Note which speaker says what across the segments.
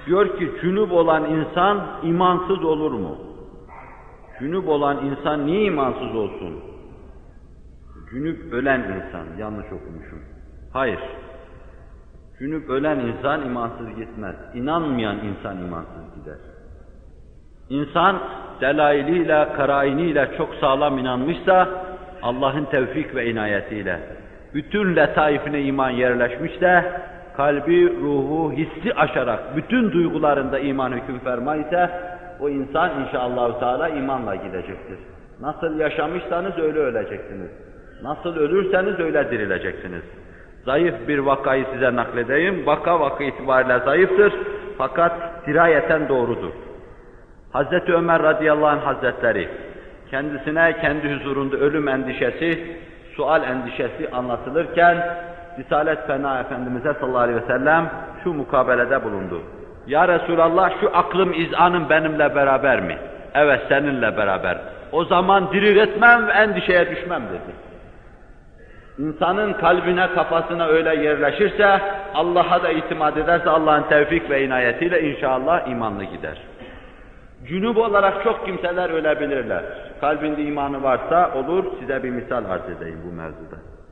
Speaker 1: Diyor ki cünüp olan insan imansız olur mu? Cünüp olan insan niye imansız olsun? Cünüp ölen insan, yanlış okumuşum. Hayır. Cünüp ölen insan imansız gitmez. İnanmayan insan imansız gider. İnsan delailiyle, karainiyle çok sağlam inanmışsa, Allah'ın tevfik ve inayetiyle, bütün letaifine iman yerleşmişse, kalbi, ruhu, hissi aşarak, bütün duygularında iman hüküm ferma ise, o insan inşallah Teala imanla gidecektir. Nasıl yaşamışsanız öyle öleceksiniz. Nasıl ölürseniz öyle dirileceksiniz. Zayıf bir vakayı size nakledeyim. Vaka itibariyle zayıftır fakat dirayeten doğrudur. Hazreti Ömer radıyallahu anh hazretleri kendisine kendi huzurunda ölüm endişesi, sual endişesi anlatılırken Risalet Fena Efendimiz'e sallallahu aleyhi ve sellem şu mukabelede bulundu. Ya Resulallah şu aklım izanım benimle beraber mi? Evet seninle beraber. O zaman dirir etmem ve endişeye düşmem dedi. İnsanın kalbine, kafasına öyle yerleşirse, Allah'a da itimat ederse Allah'ın tevfik ve inayetiyle inşallah imanlı gider. Cünüp olarak çok kimseler ölebilirler. Kalbinde imanı varsa olur, size bir misal arz edeyim bu mevzuda.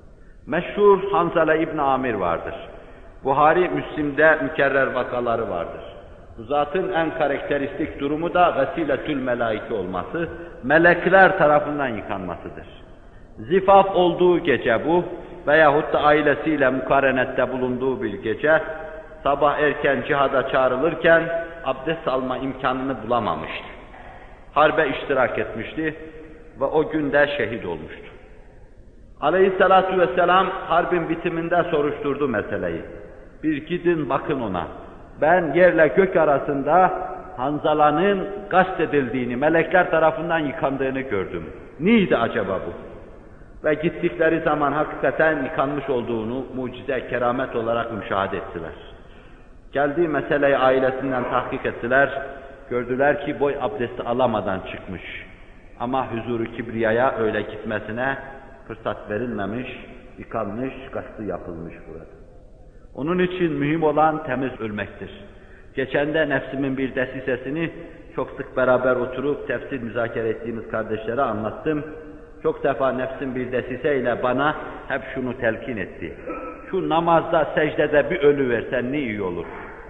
Speaker 1: Meşhur Hanzala İbn Amir vardır. Buhari, Müslim'de mükerrer vakaları vardır. Bu zatın en karakteristik durumu da gasiletül melaike olması, melekler tarafından yıkanmasıdır. Zifaf olduğu gece bu veyahut da ailesiyle mukarenette bulunduğu bir gece, sabah erken cihada çağrılırken abdest alma imkanını bulamamıştı. Harbe iştirak etmişti ve o günde şehit olmuştu. Aleyhissalatu vesselam harbin bitiminde soruşturdu meseleyi. Bir gidin bakın ona. Ben yerle gök arasında Hanzala'nın kastedildiğini, melekler tarafından yıkandığını gördüm. Neydi acaba bu? Ve gittikleri zaman hakikaten yıkanmış olduğunu mucize, keramet olarak müşahede ettiler. Geldiği meseleyi ailesinden tahkik ettiler. Gördüler ki boy abdesti alamadan çıkmış. Ama huzuru kibriyaya öyle gitmesine fırsat verilmemiş, yıkanmış, kastı yapılmış burada. Onun için mühim olan temiz ölmektir. Geçen de nefsimin bir desisesini çok sık beraber oturup tefsir müzakere ettiğimiz kardeşlere anlattım. Çok defa nefsim bir desiseyle bana hep şunu telkin etti. Şu namazda, secdede bir ölü versen ne iyi olur.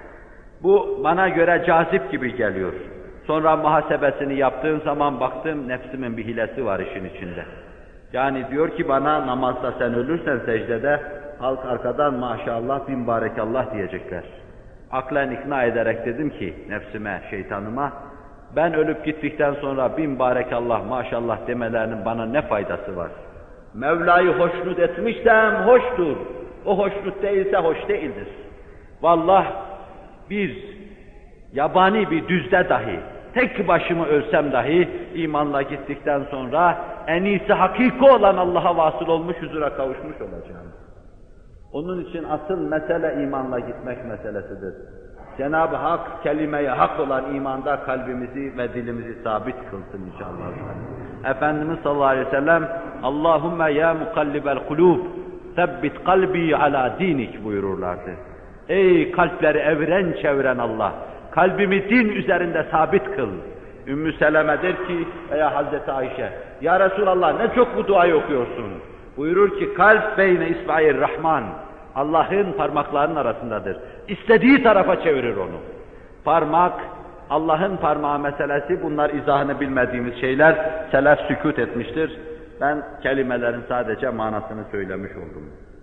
Speaker 1: Bu bana göre cazip gibi geliyor. Sonra muhasebesini yaptığım zaman baktım nefsimin bir hilesi var işin içinde. Yani diyor ki bana namazda sen ölürsen secdede halk arkadan maşallah bin barekallah diyecekler. Aklen ikna ederek dedim ki nefsime, şeytanıma, ben ölüp gittikten sonra bin barekallah maşallah demelerinin bana ne faydası var? Mevla'yı hoşnut etmişsem hoştur. O hoşnut değilse hoş değildir. Vallahi bir yabani bir düzde dahi, tek başıma ölsem dahi imanla gittikten sonra en iyisi hakiki olan Allah'a vasıl olmuş, huzura kavuşmuş olacağım. Onun için asıl mesele imanla gitmek meselesidir. Cenab-ı Hak kelimeye hak olan imanda kalbimizi ve dilimizi sabit kılsın inşallah. Efendimiz sallallahu aleyhi ve sellem Allahümme ya mukallibel kulub sebbit kalbi ala dinik buyururlardı. Ey kalpleri evren çeviren Allah, kalbimi din üzerinde sabit kıl. Ümmü Seleme der ki, veya Hazreti Ayşe, ya Resulallah ne çok bu duayı okuyorsun. Buyurur ki, kalp beyne isba'ir Rahman, Allah'ın parmaklarının arasındadır. İstediği tarafa çevirir onu. Parmak, Allah'ın parmağı meselesi, bunlar izahını bilmediğimiz şeyler, selef sükût etmiştir. Ben kelimelerin sadece manasını söylemiş oldum.